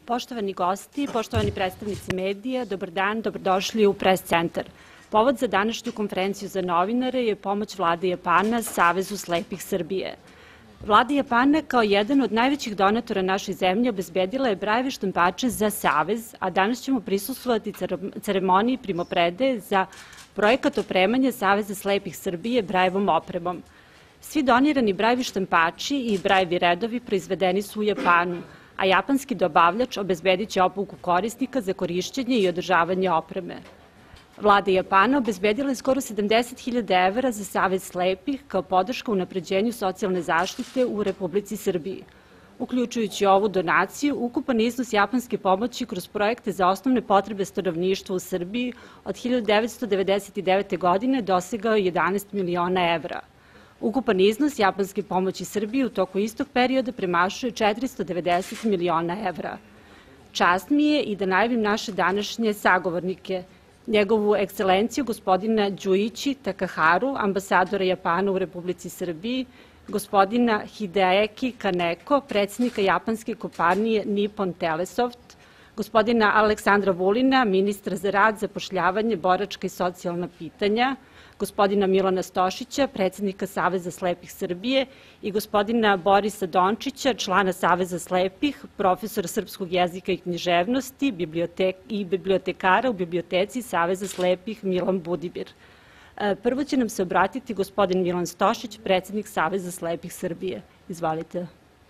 Poštovani gosti, poštovani predstavnici medija, dobar dan, dobrodošli u Press centar. Povod za današnju konferenciju za novinare je pomoć Vlade Japana Savezu slepih Srbije. Vlada Japana kao jedan od najvećih donatora našoj zemlji obezbedila je brajeve štampače za Savez, a danas ćemo prisustvovati ceremoniji primopredaje za projekat opremanja Saveza slepih Srbije brajevom opremom. Svi donirani brajevi štampači i brajevi redovi proizvedeni su u Japanu, a japanski dobavljač obezbedit će obuku korisnika za korišćenje i održavanje opreme. Vlada Japana obezbedila je skoro 70.000 evra za Savez slepih kao podrška unapređenju socijalne zaštite u Republici Srbiji. Uključujući ovu donaciju, ukupan iznos japanske pomoći kroz projekte za osnovne potrebe stanovništva u Srbiji od 1999. godine dosegao je 11 miliona evra. Ukupan iznos japanske pomoći Srbiji u toku istog perioda premašuje 490 miliona evra. Čast mi je i da najavim naše današnje sagovornike, njegovu ekscelenciju gospodina Đuići Takaharu, ambasadora Japana u Republici Srbiji, gospodina Hideaki Kaneko, predsjednika japanske kompanije Nippon Telesoft, gospodina Aleksandra Vulina, ministra za rad, zapošljavanje, boračka i socijalna pitanja, gospodina Milana Stošića, predsjednika Saveza slepih Srbije i gospodina Borisa Dončića, člana Saveza slepih, profesora srpskog jezika i književnosti i bibliotekara u biblioteci Saveza slepih Milan Budimir. Prvo će nam se obratiti gospodin Milan Stošić, predsjednik Saveza slepih Srbije. Izvolite.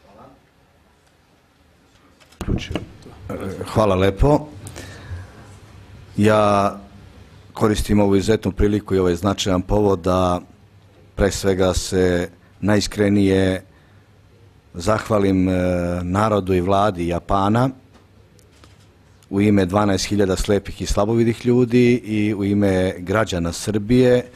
Hvala lepo. Ja koristim ovu izuzetnu priliku i ovaj značajan povod da pre svega se najiskrenije zahvalim narodu i vladi Japana u ime 12.000 slepih i slabovidih ljudi i u ime građana Srbije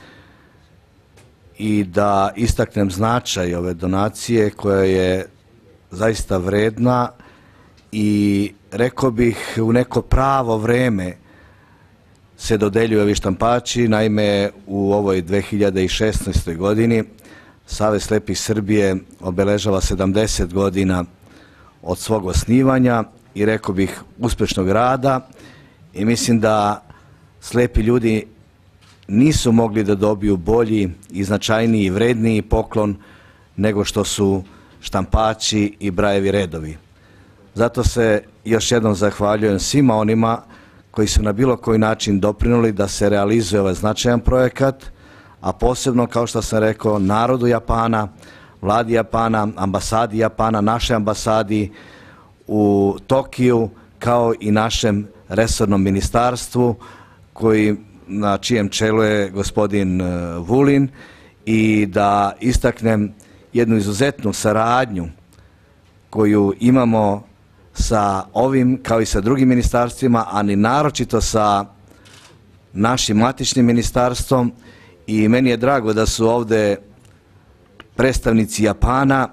i da istaknem značaj ove donacije koja je zaista vredna i rekao bih u neko pravo vreme se dodeljuju ovi štampači. Naime, u ovoj 2016. godini Savez slepih Srbije obeležava 70 godina od svog osnivanja i rekao bih uspešnog rada i mislim da slepi ljudi nisu mogli da dobiju bolji i značajniji i vredniji poklon nego što su štampači i brajevi redovi. Zato se još jednom zahvaljujem svima onima koji su na bilo koji način doprinuli da se realizuje ovaj značajan projekat, a posebno, kao što sam rekao, narodu Japana, vladi Japana, ambasadi Japana, našoj ambasadi u Tokiju, kao i našem resornom ministarstvu, na čijem čelu je gospodin Vulin, i da istaknem jednu izuzetnu saradnju koju imamo sa ovim kao i sa drugim ministarstvima, ali naročito sa našim matičnim ministarstvom, i meni je drago da su ovde predstavnici Japana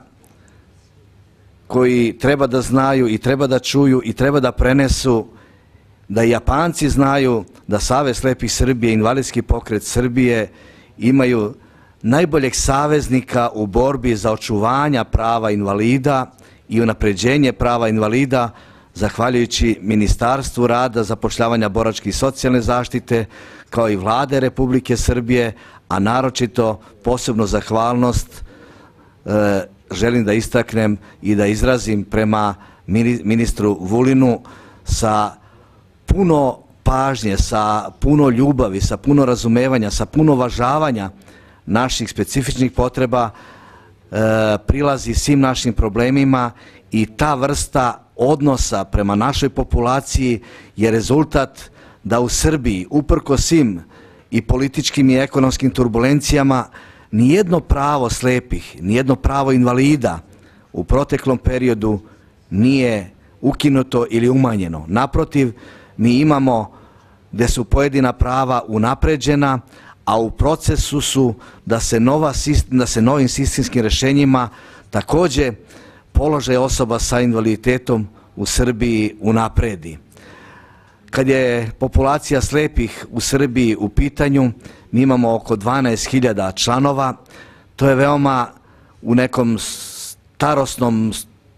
koji treba da znaju i treba da čuju i treba da prenesu da i Japanci znaju da Savez slepih Srbije i Invalidski pokret Srbije imaju najboljeg saveznika u borbi za očuvanja prava invalida i unapređenje prava invalida, zahvaljujući Ministarstvu rada, zapošljavanja, boračke i socijalne zaštite, kao i Vlade Republike Srbije, a naročito posebno zahvalnost želim da istaknem i da izrazim prema ministru Vulinu sa puno pažnje, sa puno ljubavi, sa puno razumevanja, sa puno uvažavanja naših specifičnih potreba, prilazi svim našim problemima, i ta vrsta odnosa prema našoj populaciji je rezultat da u Srbiji, uprkos svim i političkim i ekonomskim turbulencijama, nijedno pravo slepih, nijedno pravo invalida u proteklom periodu nije ukinuto ili umanjeno. Naprotiv, mi imamo gde su pojedina prava unapređena, a u procesu su da se novim sistemskim rešenjima takođe položaj osoba sa invaliditetom u Srbiji unapredi. Kad je populacija slepih u Srbiji u pitanju, mi imamo oko 12.000 članova. To je veoma u nekom starosnom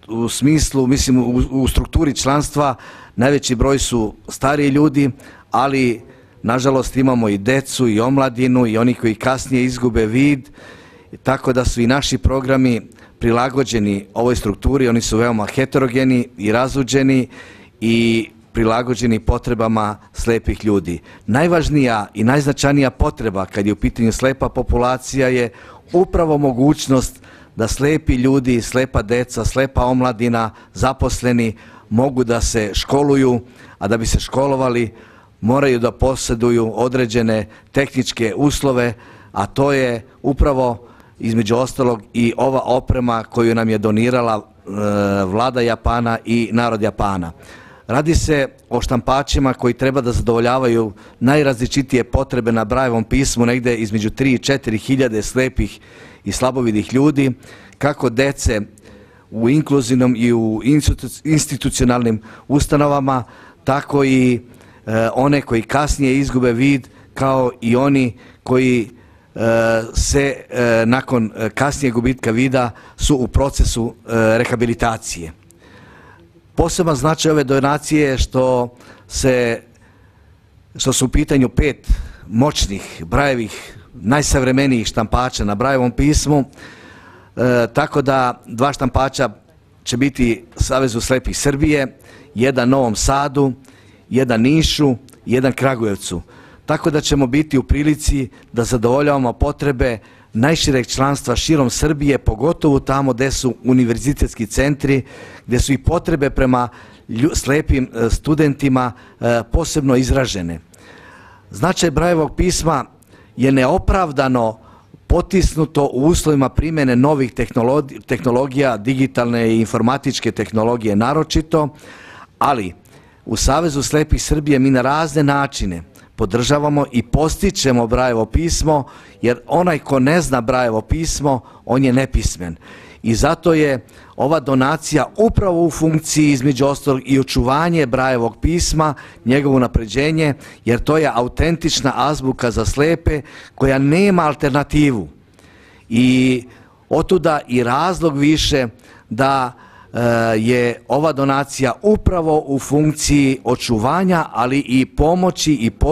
u smislu, mislim u strukturi članstva najveći broj su stariji ljudi, ali nažalost imamo i decu i omladinu i oni koji kasnije izgube vid, tako da su i naši programi prilagođeni ovoj strukturi, oni su veoma heterogeni i razuđeni i prilagođeni potrebama slepih ljudi. Najvažnija i najznačajnija potreba kad je u pitanju slepa populacija je upravo mogućnost da slepi ljudi, slepa deca, slepa omladina, zaposleni mogu da se školuju, a da bi se školovali moraju da posjeduju određene tehničke uslove, a to je upravo između ostalog i ova oprema koju nam je donirala vlada Japana i narod Japana. Radi se o štampačima koji treba da zadovoljavaju najrazličitije potrebe na Brailleovom pismu, negde između 3 i 4 hiljade slepih i slabovidih ljudi, kako dece u inkluzivnom i u institucionalnim ustanovama, tako i one koji kasnije izgube vid, kao i oni koji se nakon kasnije gubitka vida su u procesu rehabilitacije. Poseban značaj ove donacije je što su u pitanju 5 moćnih Braillevih najsavremenijih štampača na Brailleovom pismu, tako da 2 štampača će biti Savezu slepih Srbije, jedan Novom Sadu, jedan Nišu, jedan Kragujevcu. Tako da ćemo biti u prilici da zadovoljavamo potrebe najšireg članstva širom Srbije, pogotovo tamo gde su univerzitetski centri, gde su i potrebe prema slepim studentima posebno izražene. Značaj Brailleovog pisma je neopravdano potisnuto u uslovima primjene novih tehnologija, digitalne i informatičke tehnologije naročito, ali u Savezu slepih Srbije mi na razne načine podržavamo i postičemo Brailleovo pismo, jer onaj ko ne zna Brailleovo pismo, on je nepismen. I zato je ova donacija upravo u funkciji između ostalog i očuvanje Brailleovog pisma, njegovo unapređenje, jer to je autentična azbuka za slepe koja nema alternativu. I otuda i razlog više da je ova donacija upravo u funkciji očuvanja, ali i pomoći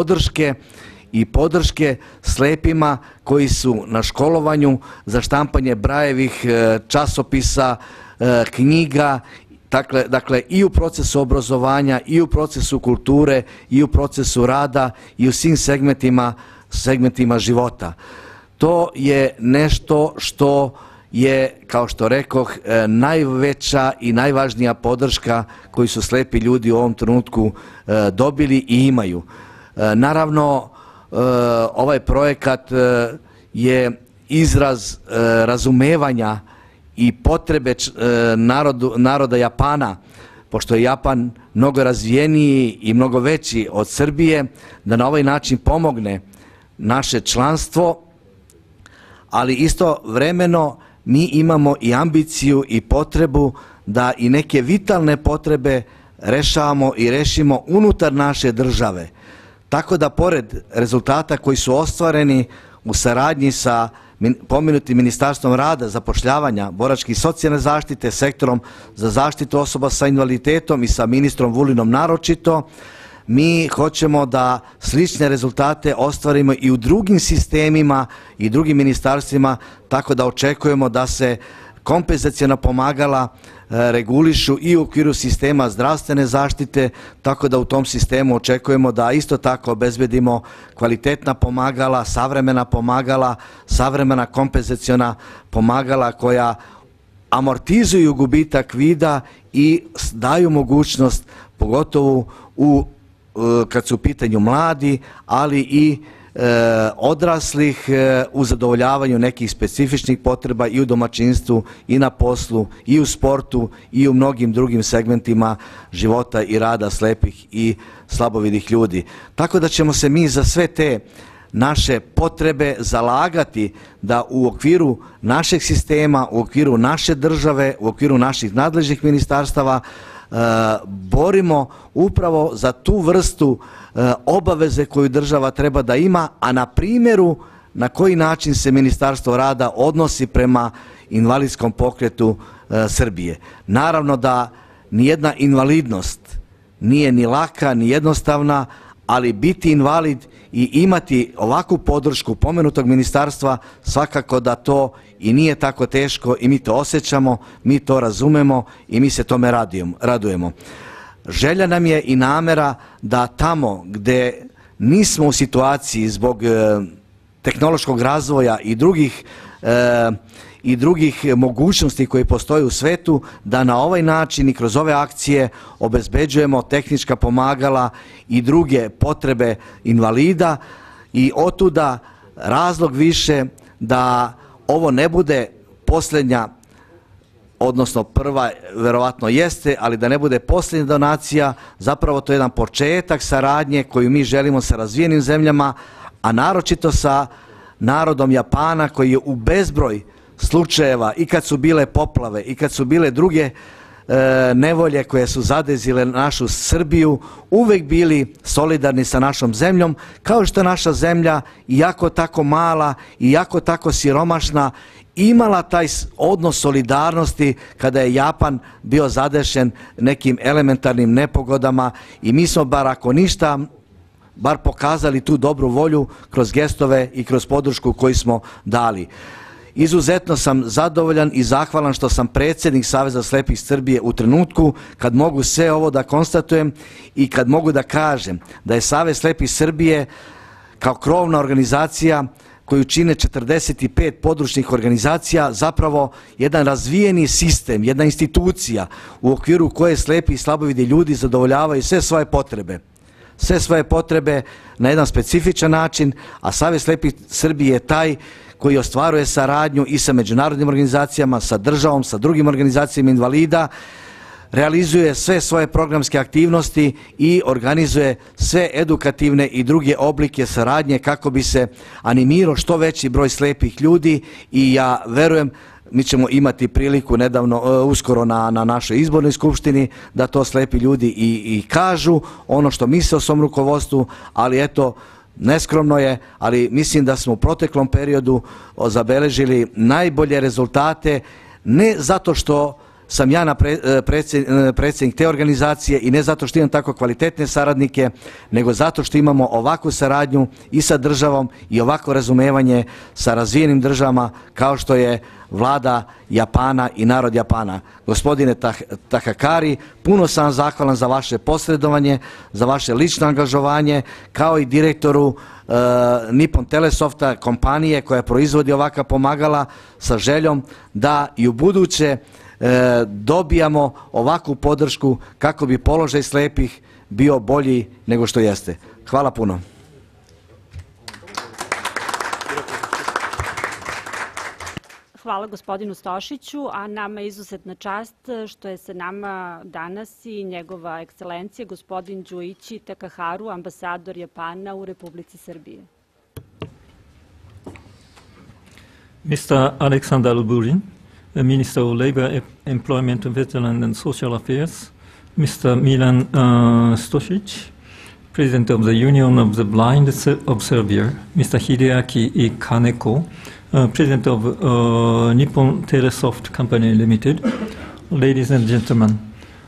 i podrške slepima koji su na školovanju za štampanje Braillevih časopisa, knjiga, dakle i u procesu obrazovanja, i u procesu kulture, i u procesu rada, i u svim segmentima života. To je nešto što je, kao što rekoh, najveća i najvažnija podrška koju su slepi ljudi u ovom trenutku dobili i imaju. Naravno, ovaj projekat je izraz razumevanja i potrebe naroda Japana, pošto je Japan mnogo razvijeniji i mnogo veći od Srbije, da na ovaj način pomogne naše članstvo, ali istovremeno mi imamo i ambiciju i potrebu da i neke vitalne potrebe rešavamo i rešimo unutar naše države. Tako da pored rezultata koji su ostvareni u saradnji sa pomenutim Ministarstvom rada, zapošljavanja, boračke i socijalne zaštite, sektorom za zaštitu osoba sa invaliditetom i sa ministrom Vulinom naročito, mi hoćemo da slične rezultate ostvarimo i u drugim sistemima i drugim ministarstvima, tako da očekujemo da se kompenzaciona pomagala regulišu i u okviru sistema zdravstvene zaštite, tako da u tom sistemu očekujemo da isto tako obezbedimo kvalitetna pomagala, savremena kompenzaciona pomagala koja amortizuju gubitak vida i daju mogućnost, pogotovo kad su u pitanju mladi, ali i odraslih u zadovoljavanju nekih specifičnih potreba i u domaćinstvu i na poslu i u sportu i u mnogim drugim segmentima života i rada slepih i slabovidih ljudi. Tako da ćemo se mi za sve te naše potrebe zalagati da u okviru našeg sistema, u okviru naše države, u okviru naših nadležnih ministarstava borimo upravo za tu vrstu obaveze koju država treba da ima, a na primjeru na koji način se Ministarstvo rada odnosi prema invalidskom pokretu Srbije. Naravno da nijedna invalidnost nije ni laka, ni jednostavna, ali biti invalid i imati ovakvu podršku pomenutog ministarstva, svakako da to i nije tako teško i mi to osjećamo, mi to razumemo i mi se tome radujemo. Želja nam je i namera da tamo gde nismo u situaciji zbog tehnološkog razvoja i drugih mogućnosti koje postoje u svetu, da na ovaj način i kroz ove akcije obezbeđujemo tehnička pomagala i druge potrebe invalida i otuda razlog više da ovo ne bude posljednja, odnosno prva verovatno jeste, ali da ne bude posljednja donacija, zapravo to je jedan početak saradnje koju mi želimo sa razvijenim zemljama, a naročito sa narodom Japana koji je u bezbroj slučajeva i kad su bile poplave i kad su bile druge nevolje koje su zadesile našu Srbiju, uvek bili solidarni sa našom zemljom, kao što je naša zemlja, iako tako mala i iako tako siromašna, imala taj odnos solidarnosti kada je Japan bio zadešen nekim elementarnim nepogodama i mi smo bar ako ništa bar pokazali tu dobru volju kroz gestove i kroz podršku koju smo dali. Izuzetno sam zadovoljan i zahvalan što sam predsjednik Saveza slepih Srbije u trenutku kad mogu sve ovo da konstatujem i kad mogu da kažem da je Savez slepih Srbije kao krovna organizacija koju čine 45 područnih organizacija zapravo jedan razvijeni sistem, jedna institucija u okviru koje slepi i slabovidi ljudi zadovoljavaju sve svoje potrebe na jedan specifičan način, a Savez slepih Srbije je taj koji ostvaruje saradnju i sa međunarodnim organizacijama, sa državom, sa drugim organizacijama invalida, realizuje sve svoje programske aktivnosti i organizuje sve edukativne i druge oblike saradnje kako bi se animirao što veći broj slepih ljudi i ja verujem mi ćemo imati priliku uskoro na našoj izbornoj skupštini da to slepi ljudi i kažu ono što misle o svom rukovodstvu, ali eto, neskromno je, ali mislim da smo u proteklom periodu zabeležili najbolje rezultate, ne zato što sam ja predsjednik te organizacije i ne zato što imam tako kvalitetne saradnike, nego zato što imamo ovakvu saradnju i sa državom i ovako razumevanje sa razvijenim državama kao što je vlada Japana i narod Japana. Gospodine Takakari, puno sam vam zahvalan za vaše posredovanje, za vaše lično angažovanje, kao i direktoru Nippon Telesofta, kompanije koja proizvodi ovakva pomagala, sa željom da i u buduće dobijamo ovakvu podršku kako bi položaj slepih bio bolji nego što jeste. Hvala puno. Hvala gospodinu Stošiću, a nama je izuzetna čast što je sa nama danas i njegova ekscelencija gospodin Džuići Takaharu, ambasador Japana u Republici Srbije. Mr. Aleksandar Burin, the Minister of Labor, Employment, Veteran and Social Affairs, Mr. Milan Stosic, President of the Union of the Blind of Serbia, Mr. Hideaki Kaneko, President of Nippon Telesoft Company Limited. Ladies and gentlemen,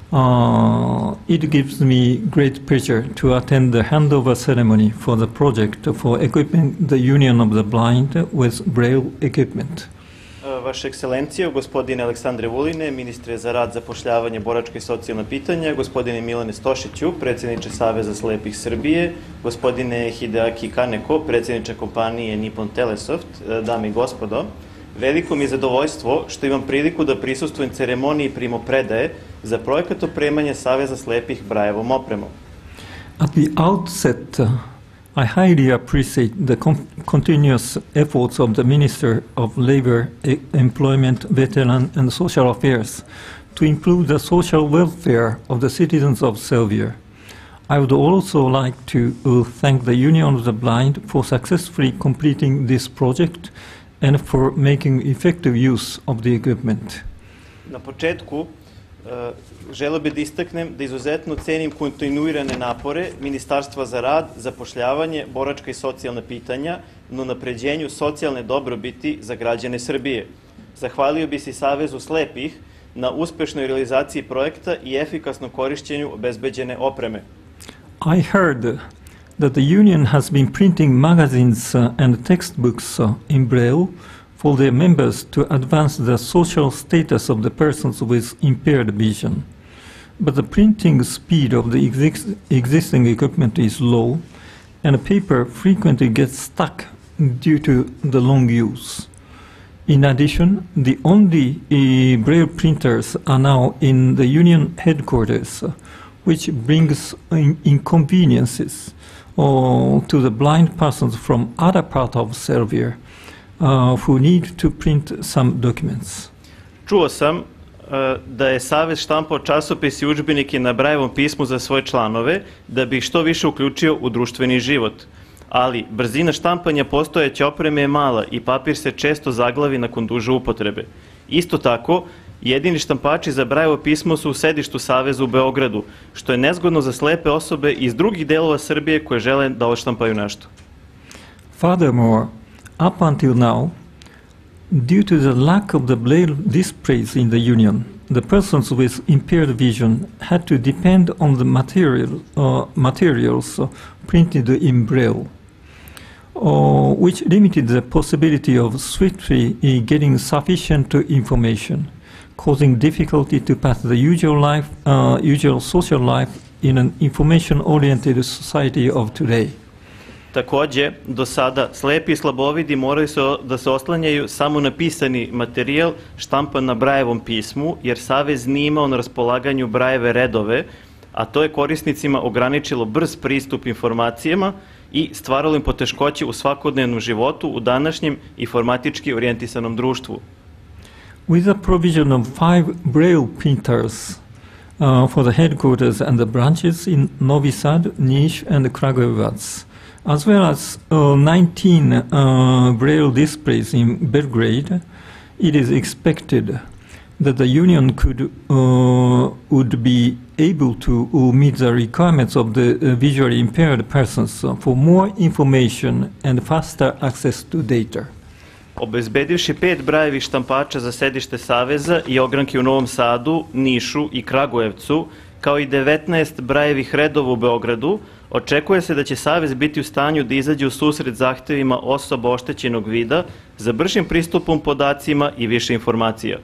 it gives me great pleasure to attend the handover ceremony for the project for equipping the Union of the Blind with Braille equipment. Vaša ekscelencija, gospodine Aleksandre Vuline, ministre za rad, zapošljavanje, boračka i socijalna pitanja, gospodine Milane Stošiću, predsjedniče Saveza slepih Srbije, gospodine Hideaki Kaneko, predsjedniče kompanije Nippon Telesoft, dame i gospodo, veliko mi je zadovoljstvo što imam priliku da prisustvujem ceremoniji primopredaje za projekat opremanja Saveza slepih Braillevom opremom. At the outset, I highly appreciate the continuous efforts of the Minister of Labor, Employment, Veteran and Social Affairs to improve the social welfare of the citizens of Serbia. I would also like to thank the Union of the Blind for successfully completing this project and for making effective use of the equipment. Na početku želeo bih da istaknem da izuzetno cenim kontinuirane napore Ministarstva za rad, zapošljavanje, boračka i socijalna pitanja na unapređenju socijalne dobrobiti za građane Srbije. Zahvalio bih se i Savezu slepih na uspešnoj realizaciji projekta i efikasnom korišćenju obezbeđene opreme. I heard that the union has been printing magazines and textbooks in Braille for their members to advance the social status of the persons with impaired vision. But the printing speed of the existing equipment is low, and paper frequently gets stuck due to the long use. In addition, the only Braille printers are now in the union headquarters, which brings inconveniences to the blind persons from other parts of Serbia who need to print some documents. Čuo sam da je Savez štampao časopis i udžbenike na Brailleovom pismu za svoje članove, da bi ih što više uključio u društveni život. Ali brzina štampanja postojeće opreme je mala i papir se često zaglavi nakon duže upotrebe. Isto tako, jedini štampači za Brailleovo pismo su u sedištu Saveza u Beogradu, što je nezgodno za slepe osobe iz drugih delova Srbije koje žele da odštampaju nešto. Furthermore, up until now, due to the lack of the Braille displays in the union, the persons with impaired vision had to depend on the materials printed in Braille, which limited the possibility of swiftly getting sufficient information, causing difficulty to pass the usual social life in an information-oriented society of today. Takođe, do sada slepi i slabovidi moraju da se oslanjaju samo na pisani materijal štampan na Brailleovom pismu, jer Savez nije imao na raspolaganju Brailleve redove, a to je korisnicima ograničilo brz pristup informacijama i stvaralo im poteškoće u svakodnevnom životu u današnjem informatički orijentisanom društvu. With the provision of 5 Braille printers for the headquarters and the branches in Novi Sad, Niš and Kragujevac, as well as 19 Braille displays in Belgrade, it is expected that the union would be able to meet the requirements of the visually impaired persons for more information and faster access to data. Obezbedivši 5 Braillevih štampača za sedište Saveza i ogranke u Novom Sadu, Nišu i Kragujevcu, kao i 19 Braillevih redova u Beogradu, očekuje se da će Savez biti u stanju da izađe u susret zahtevima osoba oštećenog vida za bržim pristupom podacima i više informacija.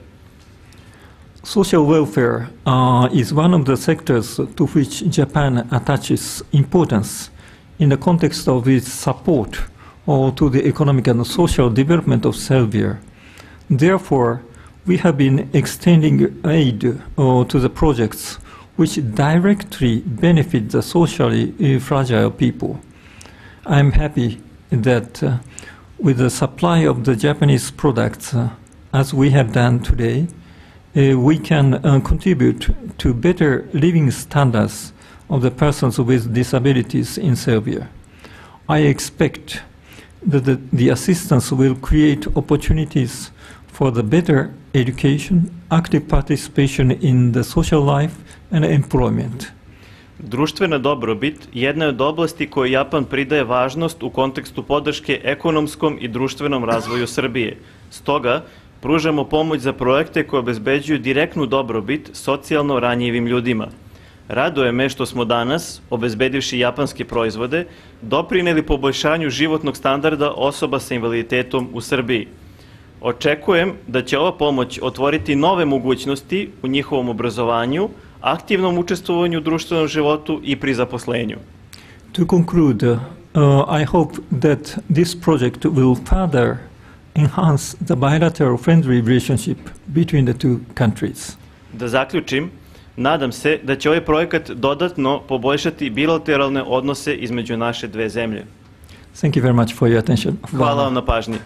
Social welfare is one of the sectors to which Japan attaches importance in the context of its support to the economic and social development of Serbia. Therefore, we have been extending aid to the projects which directly benefit the socially fragile people. I am happy that with the supply of the Japanese products, as we have done today, we can contribute to better living standards of the persons with disabilities in Serbia. I expect that the assistance will create opportunities for the better education, active participation in the social life and employment. Društvena dobrobit jedna je od oblasti kojoj Japan pridaje važnost u kontekstu podrške ekonomskom i društvenom razvoju Srbije. Stoga, pružamo pomoć za projekte koje obezbeđuju direktnu dobrobit socijalno ranjivim ljudima. Raduje me što smo danas, obezbedivši japanske proizvode, doprineli poboljšanju životnog standarda osoba sa invaliditetom u Srbiji. Očekujem da će ova pomoć otvoriti nove mogućnosti u njihovom obrazovanju, aktivnom učestvovanju u društvenom životu i pri zaposlenju. To conclude, I hope that this project will further enhance the bilateral friendly relationship between the two countries. Da zaključim, nadam se da će ovaj projekat dodatno poboljšati bilateralne odnose između naše dve zemlje. Thank you very much for your attention. Hvala vam na pažnji.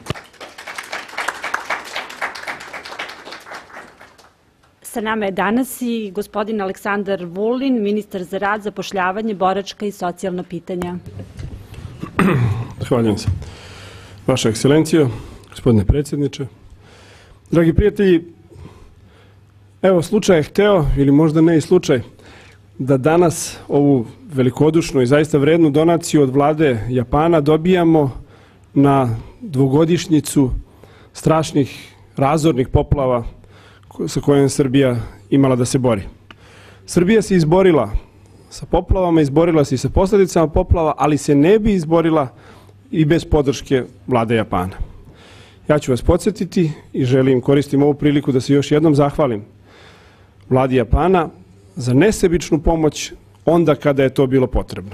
Sa nama je danas i gospodin Aleksandar Vulin, ministar za rad, zapošljavanje, boračka i socijalna pitanja. Zahvaljujem se. Vaša ekscelencijo, gospodine predsjedniče, dragi prijatelji, evo slučaj je hteo, ili možda ne i slučaj, da danas ovu velikodušnu i zaista vrednu donaciju od vlade Japana dobijamo na dvogodišnjicu strašnih razornih poplava sa kojom je Srbija imala da se bori. Srbija se izborila sa poplavama, izborila se i sa posljedicama poplava, ali se ne bi izborila i bez podrške vlade Japana. Ja ću vas podsjetiti i koristim ovu priliku da se još jednom zahvalim vladi Japana za nesebičnu pomoć onda kada je to bilo potrebno.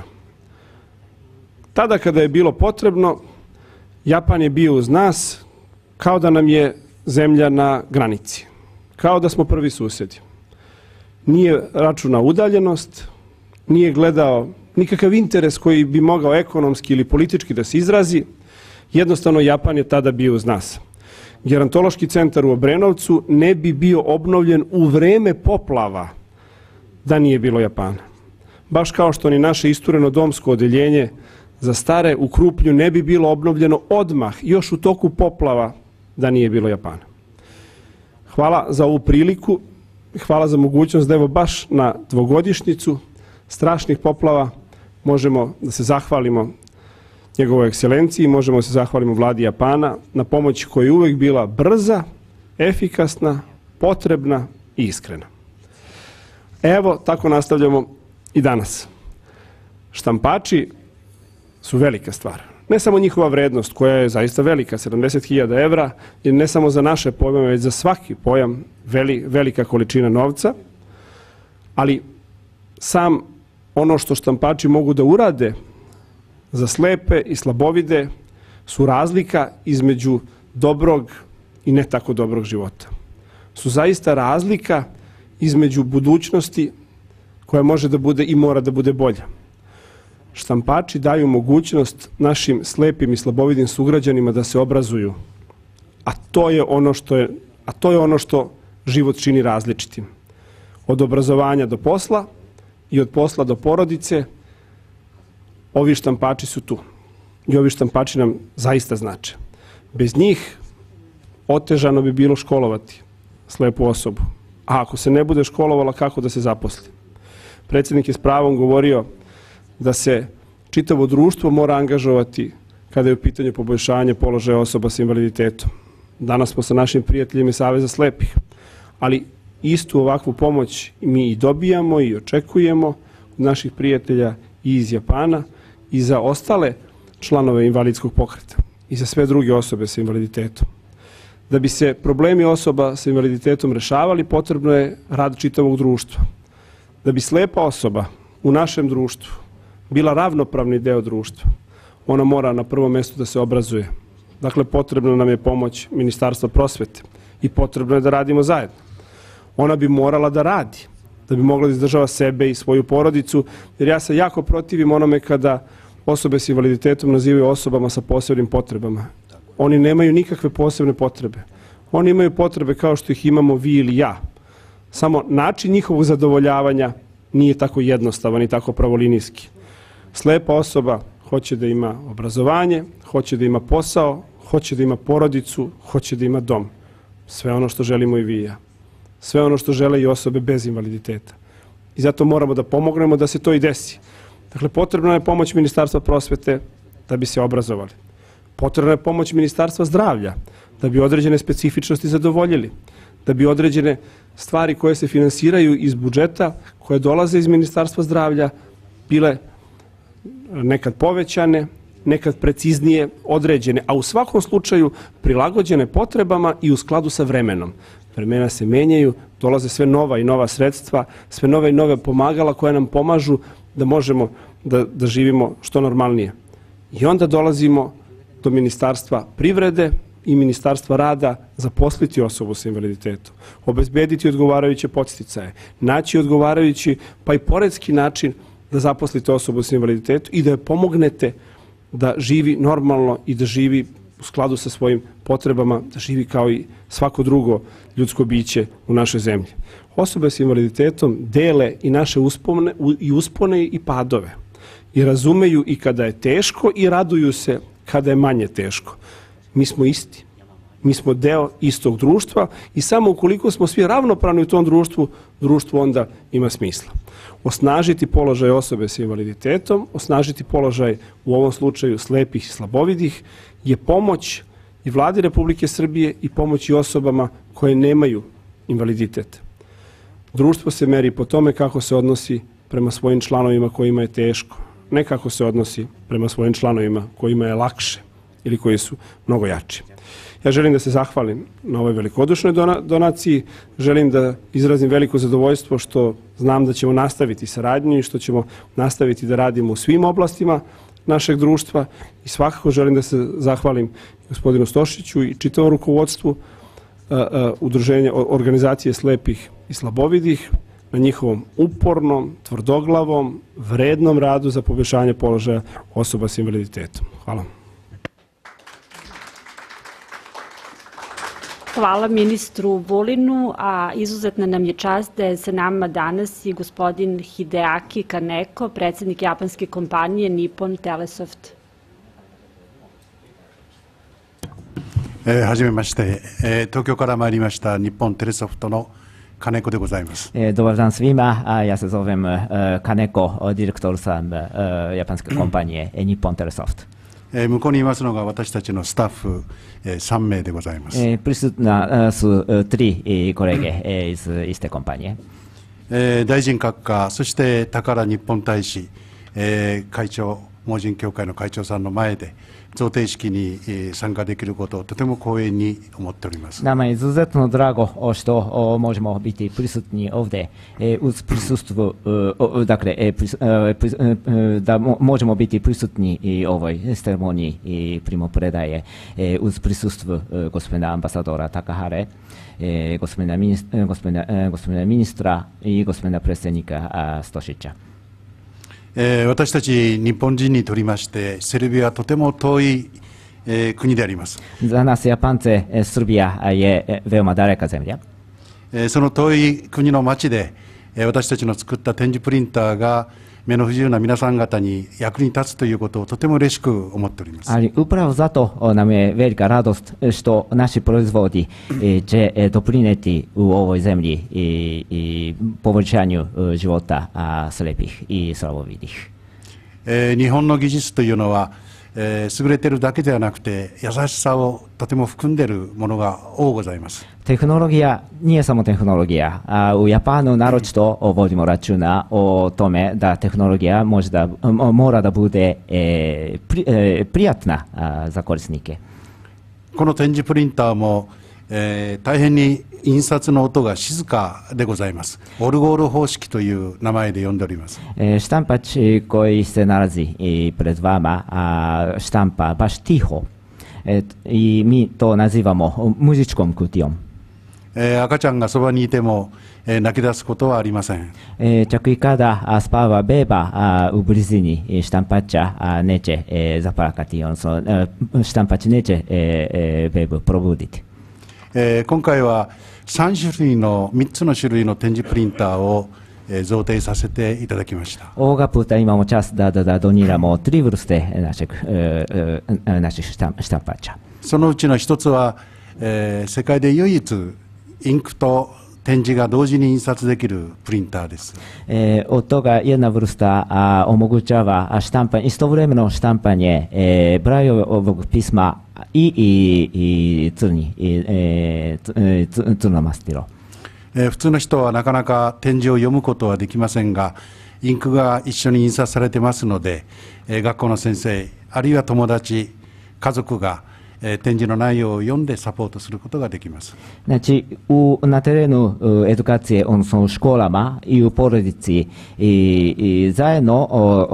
Tada kada je bilo potrebno, Japan je bio uz nas kao da nam je zemlja na granici, kao da smo prvi susjedi. Nije računao udaljenost, nije gledao nikakav interes koji bi mogao ekonomski ili politički da se izrazi. Jednostavno, Japan je tada bio uz nas. Gerontološki centar u Obrenovcu ne bi bio obnovljen u vreme poplava da nije bilo Japana. Baš kao što ni naše istureno domsko odeljenje za stare u Krupnju ne bi bilo obnovljeno odmah, još u toku poplava, da nije bilo Japana. Hvala za ovu priliku, hvala za mogućnost da evo baš na dvogodišnjicu strašnih poplava možemo da se zahvalimo njegovoj ekscelenciji, možemo da se zahvalimo vladi Japana na pomoć koja je uvek bila brza, efikasna, potrebna i iskrena. Evo, tako nastavljamo i danas. Štampači su velika stvar. Ne samo njihova vrednost, koja je zaista velika, 70.000 evra, je ne samo za naše pojmove, već za svaki pojam velika količina novca, ali sam ono što štampači mogu da urade za slepe i slabovide su razlika između dobrog i ne tako dobrog života. Su zaista razlika između budućnosti koja može da bude i mora da bude bolja. Štampači daju mogućnost našim slepim i slabovidim sugrađanima da se obrazuju, a to je ono što život čini različitim. Od obrazovanja do posla i od posla do porodice, ovi štampači su tu. I ovi štampači nam zaista znače. Bez njih otežano bi bilo školovati slepu osobu. A ako se ne bude školovala, kako da se zaposli? Predsjednik je s pravom govorio da se čitavo društvo mora angažovati kada je u pitanju poboljšanje položaja osoba sa invaliditetom. Danas smo sa našim prijateljima iz Saveza slepih, ali istu ovakvu pomoć mi i dobijamo i očekujemo od naših prijatelja i iz Japana i za ostale članove invalidskog pokreta i za sve druge osobe sa invaliditetom. Da bi se problemi osoba sa invaliditetom rešavali, potrebno je rad čitavog društva. Da bi slepa osoba u našem društvu bila ravnopravni deo društva, ona mora na prvom mjestu da se obrazuje. Dakle, potrebna nam je pomoć Ministarstva prosvete i potrebno je da radimo zajedno. Ona bi morala da radi, da bi mogla da izdržava sebe i svoju porodicu, jer ja se jako protivim onome kada osobe s invaliditetom nazivaju osobama sa posebnim potrebama. Oni nemaju nikakve posebne potrebe. Oni imaju potrebe kao što ih imamo vi ili ja. Samo način njihovog zadovoljavanja nije tako jednostavan i tako pravolinijski. Slepa osoba hoće da ima obrazovanje, hoće da ima posao, hoće da ima porodicu, hoće da ima dom. Sve ono što želimo i vi i ja. Sve ono što žele i osobe bez invaliditeta. I zato moramo da pomognemo da se to i desi. Dakle, potrebna je pomoć Ministarstva prosvete da bi se obrazovali. Potrebna je pomoć Ministarstva zdravlja da bi određene specifičnosti zadovoljili, da bi određene stvari koje se finansiraju iz budžeta, koje dolaze iz Ministarstva zdravlja, bile nekad povećane, nekad preciznije određene, a u svakom slučaju prilagođene potrebama i u skladu sa vremenom. Vremena se menjaju, dolaze sve nova i nova sredstva, sve nove i nove pomagala koje nam pomažu da možemo da živimo što normalnije. I onda dolazimo do Ministarstva privrede i Ministarstva rada zaposliti osobu sa invaliditetom, obezbediti odgovarajuće podsticaje, naći odgovarajući pa i poredski način da zaposlite osobu sa invaliditetom i da je pomognete da živi normalno i da živi u skladu sa svojim potrebama, da živi kao i svako drugo ljudsko biće u našoj zemlji. Osobe sa invaliditetom dele i naše uspone i padove i razumeju i kada je teško i raduju se kada je manje teško. Mi smo isti. Mi smo deo istog društva i samo ukoliko smo svi ravnopravni u tom društvu, društvo onda ima smisla. Osnažiti položaj osobe sa invaliditetom, osnažiti položaj u ovom slučaju slepih i slabovidih je pomoć i vladi Republike Srbije i pomoć i osobama koje nemaju invaliditet. Društvo se meri po tome kako se odnosi prema svojim članovima kojima je teško, ne kako se odnosi prema svojim članovima kojima je lakše ili koji su mnogo jači. Ja želim da se zahvalim na ovoj velikodušnoj donaciji, želim da izrazim veliko zadovoljstvo što znam da ćemo nastaviti saradnju i što ćemo nastaviti da radimo u svim oblastima našeg društva i svakako želim da se zahvalim gospodinu Stošiću i čitavom rukovodstvu udruženja organizacije slepih i slabovidih na njihovom upornom, tvrdoglavom, vrednom radu za poboljšanje položaja osoba s invaliditetom. Hvala. Hvala ministru Vulinu, a izuzetna nam je čast da je sa nama danas i gospodin Hideaki Kaneko, predsjednik japanske kompanije Nippon Telesoft. はじめまして、東京から参りました日本テレソフトの金子でございます。 Dobar dan svima, ja se zovem Kaneko, direktor sam japanske kompanije Nippon Telesoft. 向こうにいますのが私たちのスタッフ3名でございます。 Prisutna su 3 kolege iz iste kompanije. 大臣閣下、そして宝日本大使、会長、盲人協会の会長さんの前で贈呈式に参加できることをとても光栄に思っております。 Nama je izuzetno drago što možemo biti prisutni ovdje uz prisustvo, dakle, da možemo biti prisutni i ovoj ceremoniji i primopredaje uz prisustvo gospodina ambasadora Takahare, gospodina ministra i gospodina predsjednika Stošića. 私たち日本人にとりましてセルビアはとても遠い国であります。 Za nas Japance Srbija je veoma daleka zemlja. その遠い国の町で私たちの作った展示プリンターが目の不自由な皆さん方に役に立つということをとても嬉しく思っております。 Ali upravo zato nam je velika radost što naši proizvodi će doprinijeti u ovoj zemlji i poboljšanju života slepih i slabovidih. 日本の技術というのは優れているだけではなくて優しさをとても含んでいるものが多ございます。 Tehnologija nije samo tehnologija, a u Japanu naročito vodimo računa o tome da tehnologija mora da bude prijatna za korisnike. この展示プリンターも大変に印刷の音が静かでございます。オルゴール方式という名前で呼んでおります。 Štampač koji se nalazi pred vama štampa baš tiho i mi to nazivamo muzičkom kutijom. 赤ちゃんがそばにいても泣き出すことはありません。 Čak i kada spava beba u blizini štampača neće zaplakati, odnosno štampač neće bebu probuditi. 今回は3つの種類の展示プリンターを贈呈させていただきました。 Ovoga puta imamo čast da doniramo 3 vrste naših štampača. そのうちの一つは世界で唯一インクと展示が同時に印刷できるプリンターです。 Od toga jedna vrsta omogućava istovremeno štampanje Braillovog pisma i crno mastilo. 普通の人はなかなか展示を読むことはできませんが、インクが一緒に印刷されてますので、学校の先生あるいは友達、家族が展示の内容を読んでサポートすることができます。 Znači, na terenu edukacije, odnosno u školama i u porodici i zajedno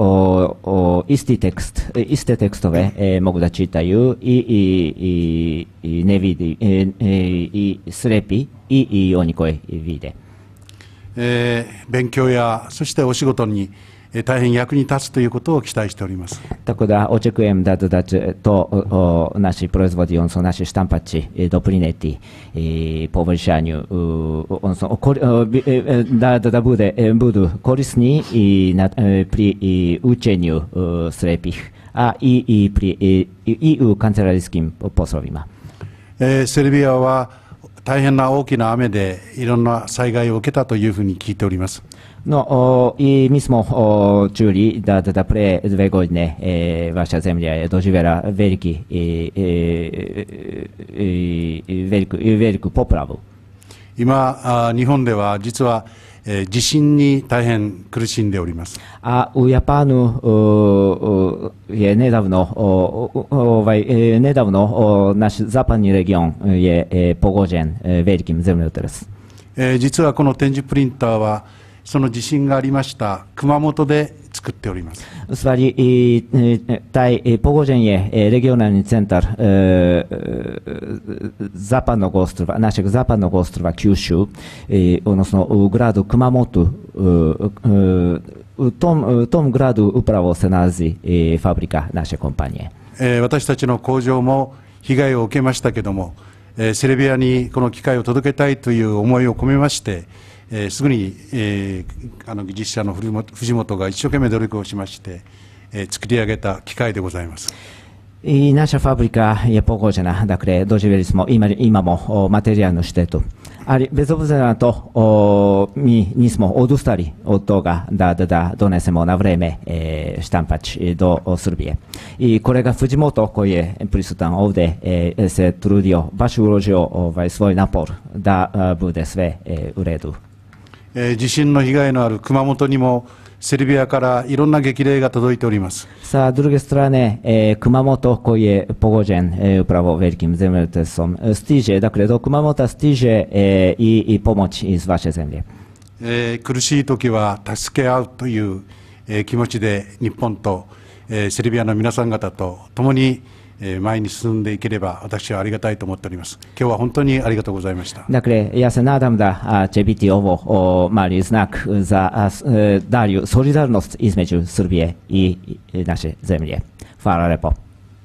iste tekstove mogu da čitaju i ne vidi, i slepi i oni koji vide. 勉強やそしてお仕事に大変役に立つということを期待しております。 Tako da očekujem da će to naši proizvodi, odnosno naši štampači doprinijeti poboljšanju, odnosno da budu korisni pri učenju slepih, a i u kancelarijskim poslovima. セルビアは大変な大きな雨でいろんな災害を受けたというふうに聞いております。 No, i mi smo čuli da pre 2 godine vaša zemlja je doživjela veliku popravu. 今、日本では実は、地震に大変苦しんでおります。 У Япану je nedavno naš zapadni region je pogođen velikim zemljotresom. 実はこの展示プリンターはその地震がありました熊本で作っております。 В stvari, taj pogođen je regionalni centar zapadnog ostrva, našeg zapadnog ostrva Kyushu, odnosno u gradu Kumamoto. U tom gradu upravo se nalazi fabrika naše kompanije. 私たちの工場も被害を受けましたけども、セルビアにこの機械を届けたいという思いを込めまして、すぐに、技術者の藤本が一生懸命努力をしまして、作り上げた機械でございます。 I naša fabrika je pogođena, dakle doživjeli smo, imamo materijalnu štetu. Ali bez obzira na to, mi nismo odustali od toga da donesemo na vreme štampač do Srbije. I kolega Fujimoto koji je prisutan ovdje se trudio, baš uložio svoj napor da bude sve u redu. 地震の被害のある熊本にもセルビアからいろんな激励が届いております。 Sa druge strane, Kumamoto koji je pogođen upravo velikim zemljotresom stiže, dakle do Kumamota stiže i pomoć iz vaše zemlje. 苦しい時は助け合うという気持ちで日本とセルビアの皆さん方と共に前に進んでいければ私はありがたいと思っております。今日は本当にありがとうございました。 Dakle, ja se nadam da će biti ovo mali znak za dalju solidarnost između Srbije i naše zemlje. Hvala lepo.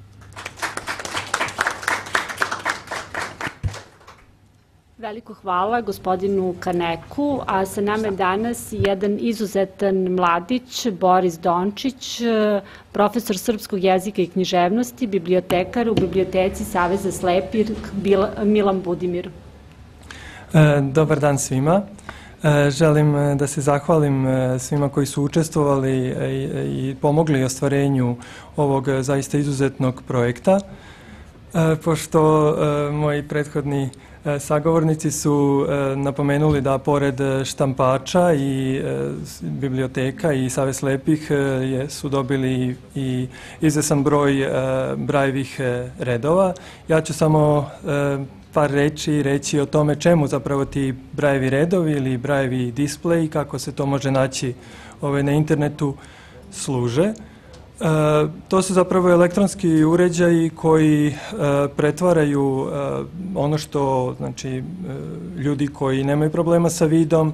Veliko hvala gospodinu Kaneku, a sa nama je danas jedan izuzetan mladić, Boris Dončić, profesor srpskog jezika i književnosti, bibliotekar u biblioteci Saveza slepih Milan Budimir. Dobar dan svima. Želim da se zahvalim svima koji su učestvovali i pomogli ostvarenju ovog zaista izuzetnog projekta, pošto moji prethodni sagovornici su napomenuli da pored štampača i biblioteka i Savez slepih su dobili i izvesan broj Braillovih redova. Ja ću samo par reći reći o tome čemu zapravo ti Braillevi redovi ili Braillevi displeji, kako se to može naći na internetu, služe. To su zapravo elektronski uređaji koji pretvaraju ono što, znači, ljudi koji nemaju problema sa vidom,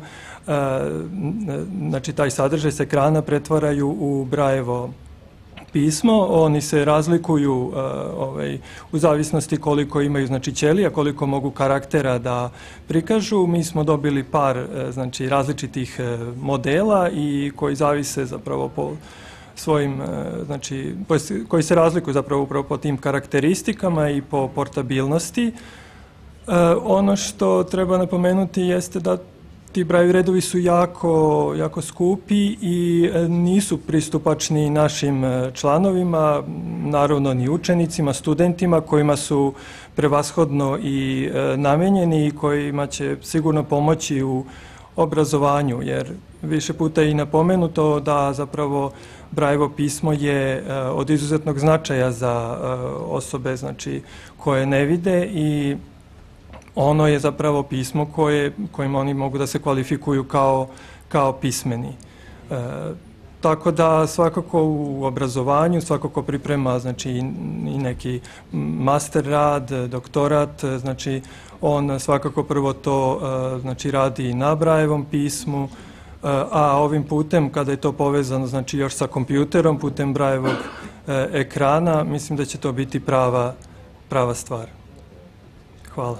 znači taj sadržaj s ekrana pretvaraju u Braillevo pismo. Oni se razlikuju u zavisnosti koliko imaju, znači, ćelija, koliko mogu karaktera da prikažu. Mi smo dobili par, znači, različitih modela i koji zavise zapravo po svojim, znači, koji se razlikuju zapravo upravo po tim karakteristikama i po portabilnosti. Ono što treba napomenuti jeste da ti Braillevi redovi su jako skupi i nisu pristupačni našim članovima, naravno ni učenicima, studentima kojima su prevashodno i namenjeni i kojima će sigurno pomoći u obrazovanju, jer više puta je i napomenuto da zapravo Braillevo pismo je od izuzetnog značaja za osobe, znači, koje ne vide i ono je zapravo pismo kojim oni mogu da se kvalifikuju kao pismeni. Tako da svakako u obrazovanju, svakako priprema, znači, i neki master rad, doktorat, znači on svakako prvo to, znači, radi na Braillevom pismu, a ovim putem kada je to povezano, znači, još sa kompjuterom putem Braillevog ekrana, mislim da će to biti prava stvar. Hvala.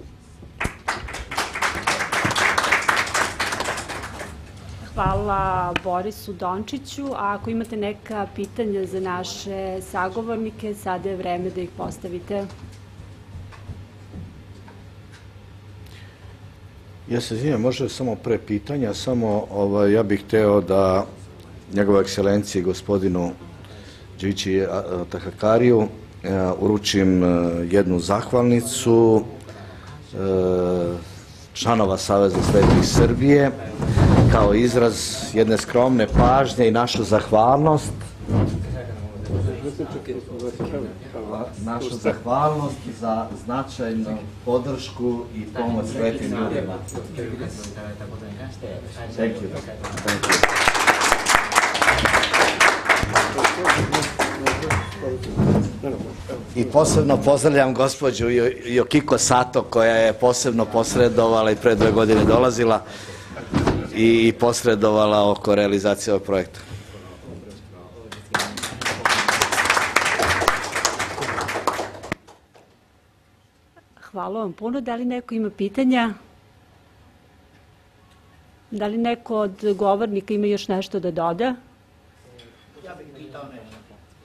Hvala Borisu Dončiću, a ako imate neka pitanja za naše sagovornike, sada je vreme da ih postavite. Ja se izvinjam, može samo pre pitanja, samo ja bih hteo da njegova ekscelencija gospodinu Džiči Tahakariju uručim jednu zahvalnicu članova Saveza slepih Srbije kao izraz jedne skromne pažnje i našu zahvalnost za značajnu podršku i pomoć slepim ljudima. Thank you. Thank you. I posebno pozdravljam gospođu Yokiko Sato koja je posebno posredovala i pre 2 godine dolazila i posredovala oko realizacije ovog projekta. Hvala vam puno. Da li neko ima pitanja? Da li neko od govornika ima još nešto da doda? Ja bih pitao nešto.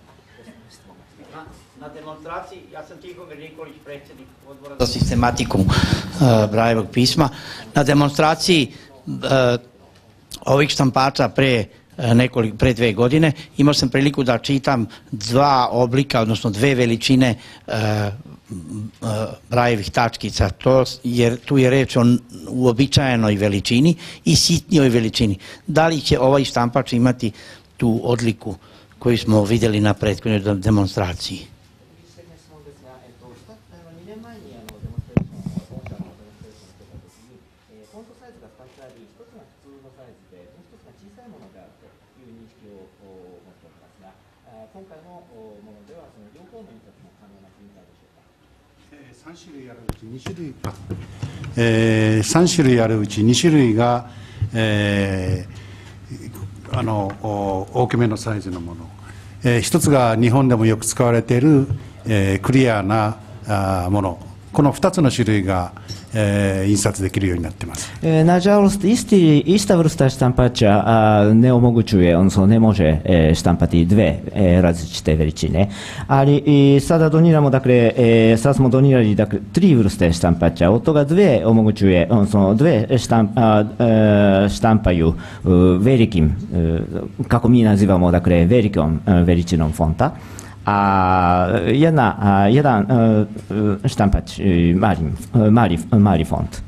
Na demonstraciji, ja sam Tihomir Nikolić, predsjednik odbora za sistematiku Brajevog pisma. Na demonstraciji ovih štampača pre 2 godine imao sam priliku da čitam 2 oblika, odnosno 2 veličine Brajevih tačkica, jer tu je reč o uobičajenoj veličini i sitnijoj veličini. Da li će ovaj štampač imati tu odliku koju smo vidjeli na prethodnoj demonstraciji? 3種類あるうち2種類が、大きめのサイズのもの、一つが日本でもよく使われている、クリアなもの、この2つの種類が、印刷できるようにnaってます. Nažalost, ista vrsta štampača ne omogućuje, odnosno ne može štampati 2 različite veličine, ali sada doniramo, dakle, sad smo donirali, dakle, 3 vrste štampača, od toga 2 omogućuje, odnosno 2 štampaju velikim, kako mi nazivamo, dakle, velikom veličinom fonta, a jedan štampač mali font.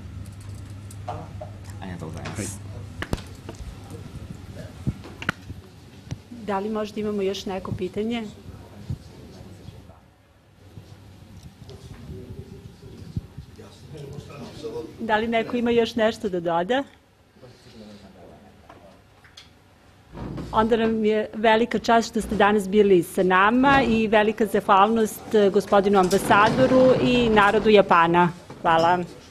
Da li možda imamo još neko pitanje? Da li neko ima još nešto da doda? Onda nam je velika čast što ste danas bili sa nama i velika zahvalnost gospodinu ambasadoru i narodu Japana. Hvala.